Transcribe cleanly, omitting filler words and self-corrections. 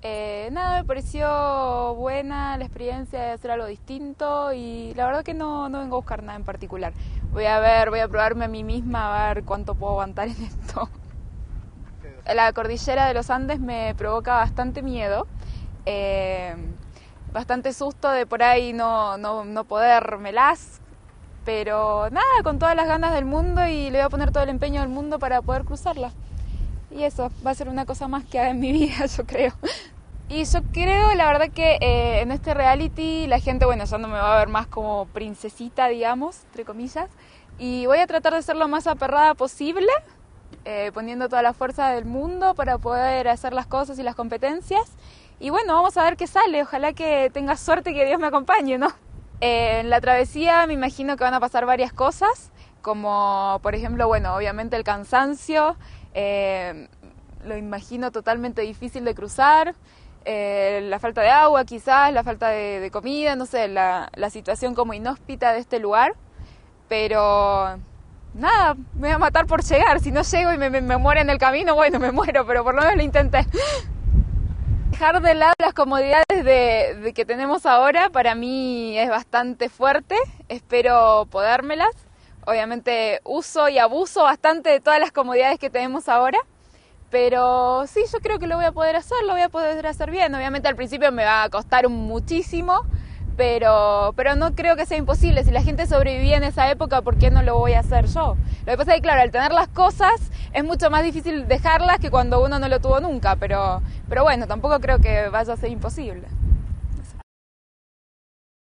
Nada, me pareció buena la experiencia de hacer algo distinto y la verdad que no vengo a buscar nada en particular. Voy a probarme a mí misma a ver cuánto puedo aguantar en esto. La cordillera de los Andes me provoca bastante miedo, bastante susto de por ahí no podérmelas, pero nada, con todas las ganas del mundo y le voy a poner todo el empeño del mundo para poder cruzarla. Y eso va a ser una cosa más que haga en mi vida, yo creo. Y yo creo, la verdad, que en este reality la gente, bueno, ya no me va a ver más como princesita, digamos, entre comillas. Y voy a tratar de ser lo más aperrada posible, poniendo toda la fuerza del mundo para poder hacer las cosas y las competencias. Y bueno, vamos a ver qué sale. Ojalá que tenga suerte y que Dios me acompañe, ¿no? En la travesía me imagino que van a pasar varias cosas, como por ejemplo, bueno, obviamente el cansancio. Lo imagino totalmente difícil de cruzar, la falta de agua quizás, la falta de comida, no sé, la situación como inhóspita de este lugar, pero nada, me voy a matar por llegar. Si no llego y me muero en el camino, bueno, me muero, pero por lo menos lo intenté. Dejar de lado las comodidades de que tenemos ahora para mí es bastante fuerte, espero podérmelas. Obviamente uso y abuso bastante de todas las comodidades que tenemos ahora, pero sí, yo creo que lo voy a poder hacer, lo voy a poder hacer bien. Obviamente al principio me va a costar muchísimo, pero no creo que sea imposible. Si la gente sobrevivía en esa época, ¿por qué no lo voy a hacer yo? Lo que pasa es que, claro, al tener las cosas es mucho más difícil dejarlas que cuando uno no lo tuvo nunca, pero bueno, tampoco creo que vaya a ser imposible.